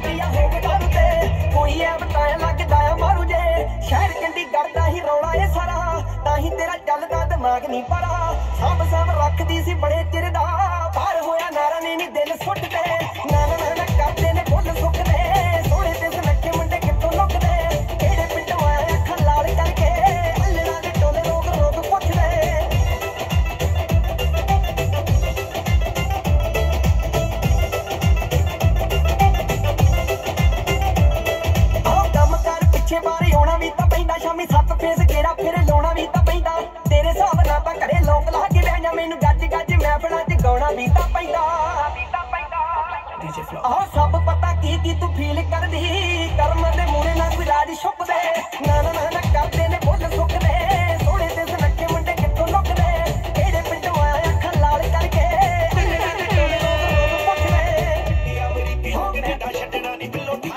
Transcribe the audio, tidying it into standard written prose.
पिया हो दारू ते कोई ऐ बताया लगदा मारू जे शहर चंडीगढ़ दा ही रौला ए सारा ताही तेरा चलदा दिमाग नहीं परा सांभ सांभ रखदी सी बड़े चिर दा बाहर होया नारा ने दिल सुट दे ना ना ना करदे ने फुल सुकदे सोहणे ते सुनखे मुंडे कित्थों लुकदे किहड़े पिंडों आए अखां लाल करके अल्लड़ां दे टोले रोक रोक पुछदे बारे आना भी तो पैंदा शामी 7 फेस गेड़ा फिर लाउणा भी तो पैंदा तेरे हिसाब नाल तां घरे लोक ला के बह जा मैनू गज गज महफिलां च गाउणा भी तो पैंदा आहो सब पता की तू फील करदी कर्म दे मूहरे ना कोई राज छुपदे ना ना ना करदे ने फुल सुकदे सोहणे ते सुनखे मुंडे कित्थों लुकदे किहड़े पिंडों आए अखां लाल करके पुछदे अमरीकी हो कनेडा छड्डना नहीं बिल्लो